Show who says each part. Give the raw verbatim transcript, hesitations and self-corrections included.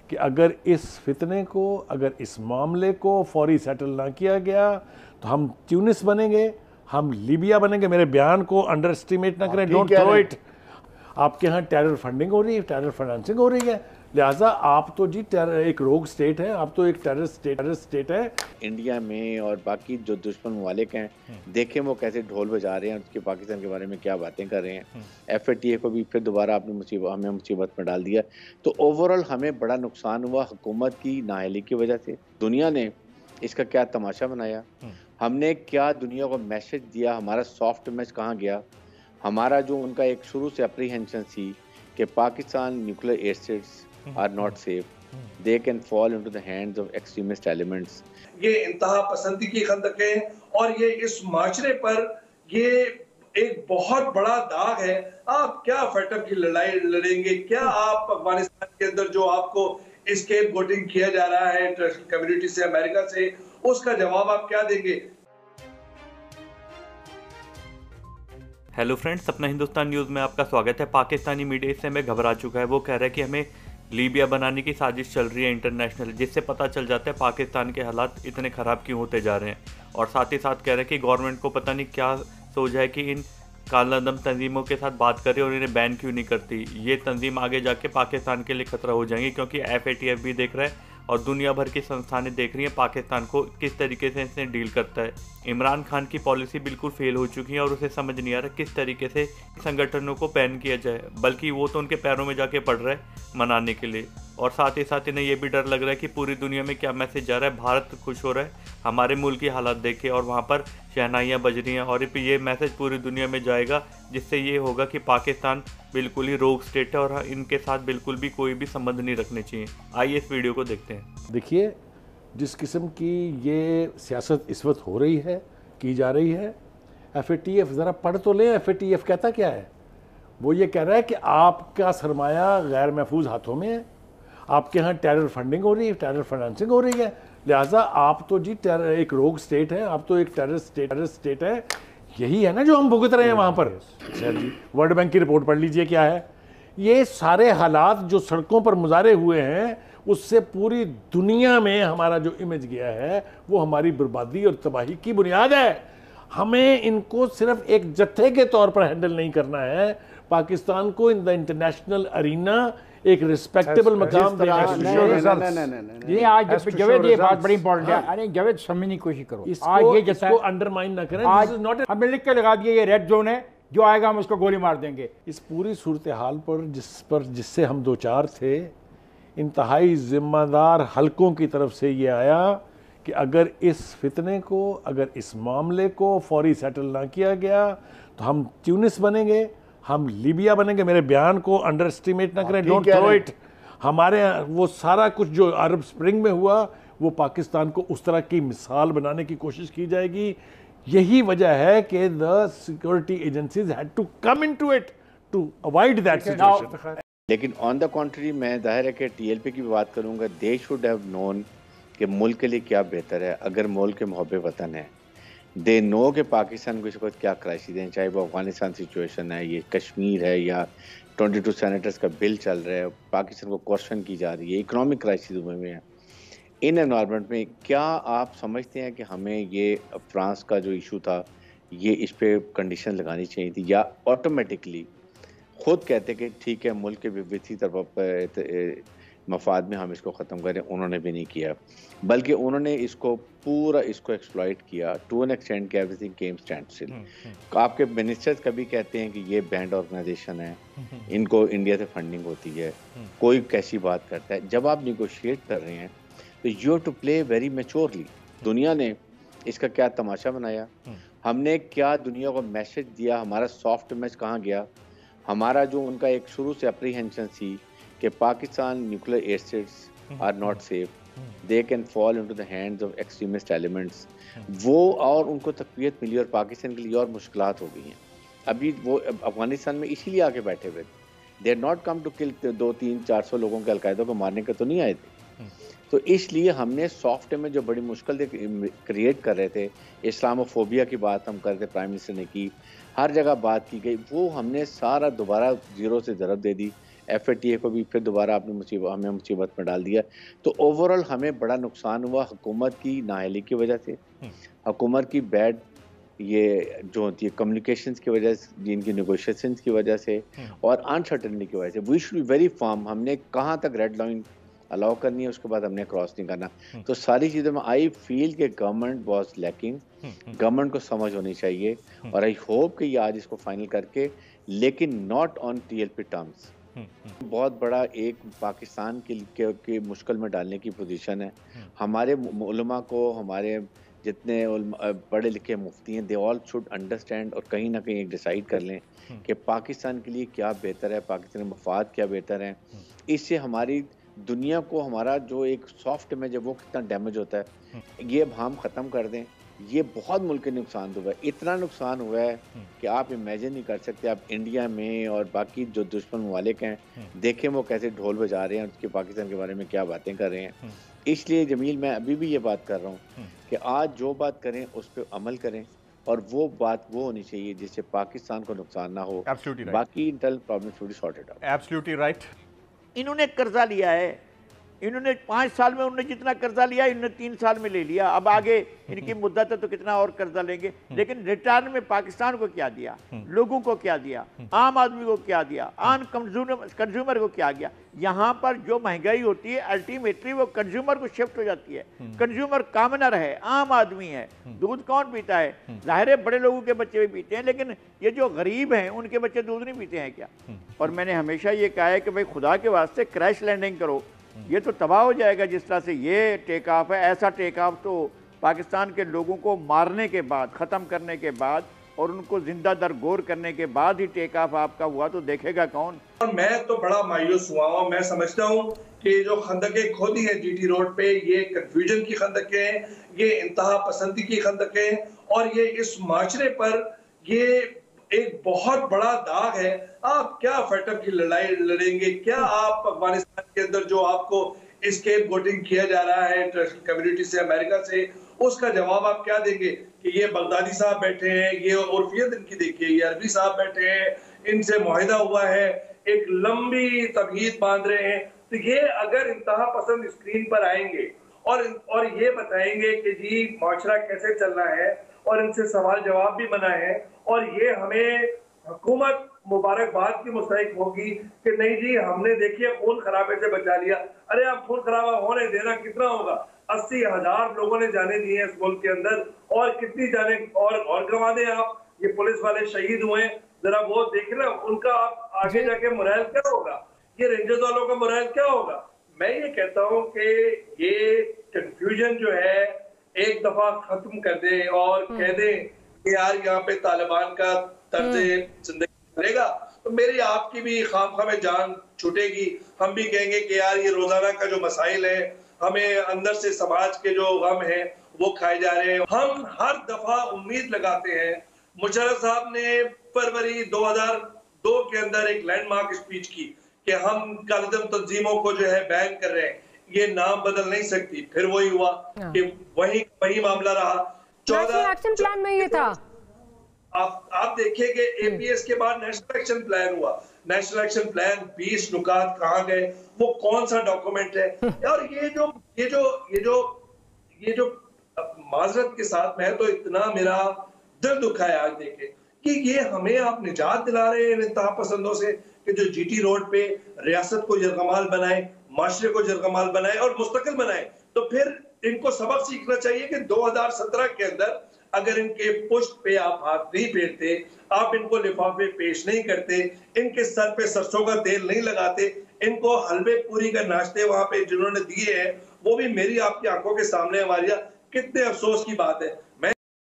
Speaker 1: कि अगर इस फितने को, अगर इस मामले को फौरी सेटल ना किया गया तो हम ट्यूनिस बनेंगे, हम लीबिया बनेंगे। मेरे बयान को अंडर एस्टिमेट ना करें, डोंट थ्रो इट। आपके यहाँ टेरर फंडिंग हो रही है, टेरर फाइनेंसिंग हो रही है, लिहाजा आप तो जी एक रोग स्टेट है, आप तो एक टेरर स्टेट टेरर स्टेट है।
Speaker 2: इंडिया में और बाकी जो दुश्मन ममालिक हैं, देखें वो कैसे ढोल बजा रहे हैं, उसके पाकिस्तान के बारे में क्या बातें कर रहे हैं। एफ ए टी ए को भी फिर दोबारा आपने मुसीबत हमें मुसीबत में डाल दिया। तो ओवरऑल हमें बड़ा नुकसान हुआ हुकूमत की नाअहली की वजह से। दुनिया ने इसका क्या तमाशा बनाया, हमने क्या दुनिया को मैसेज दिया, हमारा सॉफ्ट मैसेज कहाँ गया। हमारा जो उनका एक शुरू से अप्रीहेंशन थी कि Pakistan nuclear assets are not safe, they can fall into the hands of extremist elements।
Speaker 3: ये इंतहा पसंदी की खंदकें और ये इस माशरे पर ये एक बहुत बड़ा दाग है। आप क्या फेटअप की लड़ाई लड़ेंगे? क्या आप अफगानिस्तान के अंदर जो आपको एस्केप वोटिंग किया जा रहा है इंटरनेशनल कम्युनिटी से, अमेरिका से, उसका जवाब आप क्या देंगे?
Speaker 4: हेलो फ्रेंड्स, अपना हिंदुस्तान न्यूज़ में आपका स्वागत है। पाकिस्तानी मीडिया इस समय घबरा चुका है। वो कह रहा है कि हमें लीबिया बनाने की साजिश चल रही है इंटरनेशनल, जिससे पता चल जाता है पाकिस्तान के हालात इतने ख़राब क्यों होते जा रहे हैं। और साथ ही साथ कह रहे हैं कि गवर्नमेंट को पता नहीं क्या सोच है कि इन कालादम तंजीमों के साथ बात करे और इन्हें बैन क्यों नहीं करती। ये तंजीम आगे जाके पाकिस्तान के लिए खतरा हो जाएंगी, क्योंकि एफ ए टी एफ भी देख रहा है और दुनिया भर की संस्थानें देख रही हैं पाकिस्तान को किस तरीके से इसने डील करता है। इमरान खान की पॉलिसी बिल्कुल फेल हो चुकी है और उसे समझ नहीं आ रहा किस तरीके से संगठनों को बैन किया जाए, बल्कि वो तो उनके पैरों में जाके पड़ रहा है मनाने के लिए। और साथ ही साथ इन्हें यह भी डर लग रहा है कि पूरी दुनिया में क्या मैसेज जा रहा है। भारत खुश हो रहा है हमारे मुल्क की हालात देख के और वहाँ पर शहनाइयाँ बज रही हैं, और ये मैसेज पूरी दुनिया में जाएगा, जिससे ये होगा कि पाकिस्तान बिल्कुल ही रोग स्टेट है और इनके साथ बिल्कुल भी कोई भी संबंध नहीं रखने चाहिए। आइए इस वीडियो को देखते हैं।
Speaker 1: देखिए, जिस किस्म की ये सियासत इस वक्त हो रही है, की जा रही है, एफ ए टी एफ ज़रा पढ़ तो लें। एफ ए टी एफ कहता क्या है? वो ये कह रहा है कि आपका सरमाया गैर महफूज हाथों में है, आपके यहाँ टेरर फंडिंग हो रही है, टेरर फाइनेंसिंग हो रही है, लिहाजा आप तो जी एक रोग स्टेट है, आप तो एक टेरर स्टेट टेरर स्टेट है। यही है ना जो हम भुगत रहे हैं वहाँ पर। जी, वर्ल्ड बैंक की रिपोर्ट पढ़ लीजिए क्या है। ये सारे हालात जो सड़कों पर मुजारे हुए हैं, उससे पूरी दुनिया में हमारा जो इमेज गया है वो हमारी बर्बादी और तबाही की बुनियाद है। हमें इनको सिर्फ एक जत्थे के तौर पर हैंडल नहीं करना है, पाकिस्तान को इन द इंटरनेशनल अरीना एक रिस्पेक्टेबल मकाम देना है।
Speaker 5: ये आज जवेद, ये बात बड़ी इंपॉर्टेंट है। अरे जवेद, समझने की कोशिश करो। आज ये जैसा
Speaker 1: अंडरमाइन ना करें।
Speaker 5: आज नॉट हमें लिख के लगा दिए ये रेड जोन है, जो आएगा हम उसको गोली मार देंगे।
Speaker 1: इस पूरी सूरत हाल पर जिस पर जिससे हम दो चार थे, इंतहाई जिम्मेदार हलकों की तरफ से ये आया कि अगर इस फितने को, अगर इस मामले को फौरी सेटल ना किया गया तो हम ट्यूनिस बनेंगे, हम लीबिया बनेंगे। मेरे बयान को अंडर एस्टिमेट ना करें, डोंट थ्रो इट। हमारे वो सारा कुछ जो अरब स्प्रिंग में हुआ, वो पाकिस्तान को उस तरह की मिसाल बनाने की कोशिश की जाएगी। यही वजह है कि the security agencies had to come into it to avoid that situation.
Speaker 2: लेकिन ऑन द कॉन्ट्री मैं जाहिर है कि टी एल पी की भी बात करूंगा। दे शुड हैव नोन कि मुल्क के लिए क्या बेहतर है। अगर मुल्क के मोहब्बे वतन है, दे नो कि पाकिस्तान को इस वक्त क्या क्राइसिस है, चाहे वो अफगानिस्तान सिचुएशन है, ये कश्मीर है, या ट्वेंटी टू सेनेटर्स का बिल चल रहा है, पाकिस्तान को क्वेश्चन की जा रही है, इकोनॉमिक क्राइसिस हुए हुए हैं। इन एनवायरनमेंट में क्या आप समझते हैं कि हमें ये फ्रांस का जो इशू था, ये इस पर कंडीशन लगानी चाहिए थी, या ऑटोमेटिकली खुद कहते कि ठीक है मुल्क के विविधि तरफ मफाद में हम इसको ख़त्म करें? उन्होंने भी नहीं किया, बल्कि उन्होंने इसको पूरा इसको एक्सप्लॉइट किया टू एन एक्सटेंड कि एवरीथिंग केम स्टैंड स्टिल। आपके मिनिस्टर्स कभी कहते हैं कि ये बैंड ऑर्गेनाइजेशन है, इनको इंडिया से फंडिंग होती है, कोई कैसी बात करता है। जब आप निगोशिएट कर रहे हैं तो you have to play very maturely. दुनिया ने इसका क्या तमाशा बनाया, हमने क्या दुनिया को मैसेज दिया, हमारा सॉफ्ट मैसेज कहाँ गया। हमारा जो उनका एक शुरू से अप्रीहेंशन थी कि Pakistan nuclear assets are not safe, they can fall into the hands of extremist elements, वो और उनको तकवीत मिली और पाकिस्तान के लिए और मुश्किलात हो गई हैं। अभी वो अफगानिस्तान में इसीलिए आके बैठे हुए थे। They are not come to kill दो तीन चार सौ लोगों के अलकायदा को मारने के तो नहीं आए थे। तो इसलिए हमने सॉफ्ट में जो बड़ी मुश्किल क्रिएट कर रहे थे, इस्लामोफोबिया की बात हम कर रहे थे, प्राइम मिनिस्टर ने की, हर जगह बात की गई, वो हमने सारा दोबारा जीरो से ज़रब दे दी। एफ ए टी ए को भी फिर दोबारा आपने मुसीबत हमें मुसीबत में डाल दिया। तो ओवरऑल हमें बड़ा नुकसान हुआ हुकूमत की नाअहली की वजह से, हुकूमत की बैड ये जो होती है कम्युनिकेशंस की वजह से, जिनकी नेगोशिएशंस की वजह से और अनसर्टेनिटी की वजह से। We should be very firm, हमने कहाँ तक रेड लाइन अलाउ करनी है उसके बाद हमने क्रॉस नहीं करना। तो सारी चीज़ों में आई फील के गवर्नमेंट वाज लैकिंग, गवर्नमेंट को समझ होनी चाहिए और आई होप कि ये आज इसको फाइनल करके, लेकिन not on T L P terms. बहुत बड़ा एक पाकिस्तान के, के, के मुश्किल में डालने की पोजीशन है। हमारे उलमा को, हमारे जितने पढ़े लिखे मुफ्ती हैं, दे ऑल शुड अंडरस्टैंड और कहीं ना कहीं एक डिसाइड कर लें कि पाकिस्तान के लिए क्या बेहतर है, पाकिस्तान के मफाद क्या बेहतर है। इससे हमारी दुनिया को, हमारा जो एक सॉफ्ट इमेज है वो कितना डैमेज होता है, ये अब हम ख़त्म कर दें। ये बहुत मुल्क के नुकसान हुआ है, इतना नुकसान हुआ है कि आप इमेजिन नहीं कर सकते। आप इंडिया में और बाकी जो दुश्मन ममालिक हैं, देखें वो कैसे ढोल बजा रहे हैं, उसके पाकिस्तान के बारे में क्या बातें कर रहे हैं। इसलिए जमील, मैं अभी भी ये बात कर रहा हूँ कि आज जो बात करें उस पर अमल करें और वो बात वो होनी चाहिए जिससे पाकिस्तान को नुकसान ना हो।
Speaker 6: right.
Speaker 2: बाकी internal problem should be sorted out.
Speaker 6: Absolutely right.
Speaker 5: इन्होंने कर्जा लिया है, इन्होंने पाँच साल में उन्होंने जितना कर्जा लिया इन्होंने तीन साल में ले लिया। अब आगे इनकी मुद्दत है तो कितना और कर्जा लेंगे, लेकिन रिटर्न में पाकिस्तान को क्या दिया, लोगों को क्या दिया, आम आदमी को क्या दिया, आम कंज्यूमर कंज्यूमर को क्या दिया। यहाँ पर जो महंगाई होती है अल्टीमेटली वो कंज्यूमर को शिफ्ट हो जाती है। कंज्यूमर कॉमनर है, आम आदमी है। दूध कौन पीता है? जाहिर है बड़े लोगों के बच्चे भी पीते हैं, लेकिन ये जो गरीब हैं उनके बच्चे दूध नहीं पीते हैं क्या? और मैंने हमेशा ये कहा है कि भाई खुदा के वास्ते क्रैश लैंडिंग करो, ये तो तबाह हो जाएगा जिस तरह से ये टेक ऑफ है। ऐसा टेक ऑफ तो पाकिस्तान के लोगों को मारने के बाद, ख़त्म करने के बाद और उनको जिंदा दरगोर करने के बाद ही टेक ऑफ आपका हुआ, तो देखेगा कौन।
Speaker 3: और मैं तो बड़ा मायूस हुआ हूँ। मैं समझता हूँ कि जो खंदकें खोदी हैं जीटी रोड पे, ये कंफ्यूजन की खंदकें हैं, ये इंतहा पसंदी की खंदकें हैं और ये इस माशरे पर ये एक बहुत बड़ा दाग है। आप क्या फेटअप की लड़ाई लड़ेंगे? क्या आप अफगानिस्तान के अंदर जो आपको एस्केप वोटिंग किया जा रहा है इंटरनेशनल कम्युनिटी से, अमेरिका से, उसका जवाब आप क्या देंगे कि ये बगदादी साहब बैठे हैं, ये उर्फियत इनकी देखिए, ये अरबी साहब बैठे हैं, इनसे मुआहिदा हुआ है, एक लंबी तबहीद बांध रहे हैं। तो ये अगर इंतहा पसंद स्क्रीन पर आएंगे और और ये बताएंगे कि जी माशरा कैसे चलना है और इनसे सवाल जवाब भी मना है और ये हमें हुकूमत मुबारकबाद की मुस्तहिक होगी कि नहीं जी हमने देखिए खून खराबे से बचा लिया। अरे आप खून खराबा होने देना कितना होगा? अस्सी हजार लोगों ने जाने दिए इस मुल्क के अंदर और कितनी जाने और और गंवा दें आप। ये पुलिस वाले शहीद हुए, जरा वो देखना उनका आप आगे जाके मुराल क्या होगा, ये रेंजर्स वालों का मुराल क्या होगा। मैं ये कहता हूँ कि ये कंफ्यूजन जो है एक दफा खत्म कर दे और कह दे कि यार यहाँ पे तालिबान का तर्ज जिंदगी चलेगा तो मेरी आपकी भी खाम खाम जान छूटेगी। हम भी कहेंगे कि यार ये रोजाना का जो मसाइल है, हमें अंदर से समाज के जो गम है वो खाए जा रहे हैं। हम हर दफा उम्मीद लगाते हैं। मुशर्रफ साहब ने फरवरी दो हज़ार दो के अंदर एक लैंडमार्क स्पीच की कि हम कालिदम तंजीमों को जो है बैन कर रहे हैं, ये नाम बदल नहीं सकती। फिर वही हुआ कि वही वही मामला रहा।
Speaker 7: चौदह एक्शन प्लान में ये था।
Speaker 3: आप आप देखिए कि एपीएस के बाद नेशनल एक्शन प्लान हुआ। नेशनल एक्शन प्लान बीस नुकात कहाँ गए, वो कौन सा डॉक्यूमेंट है? और ये जो ये जो ये जो ये जो माजरत के साथ में तो इतना मेरा दिल दुखा है आज देखे कि ये हमें आप निजात दिला रहे हैं इंतहा पसंदों से कि जो जीटी रोड पे रियासत को यरगमाल बनाए, माशरे को यरगमाल बनाए और मुस्तकिल बनाए। तो फिर इनको सबक सीखना चाहिए कि दो हज़ार सत्रह के अंदर अगर इनके पुष्ट पे आप हाथ नहीं फेरते, आप इनको लिफाफे पेश नहीं करते, इनके सर पे सरसों का तेल नहीं लगाते, इनको हलवे पूरी का नाश्ते वहां पे जिन्होंने दिए हैं वो भी मेरी आपकी आंखों के सामने हमारी, कितने अफसोस की बात है।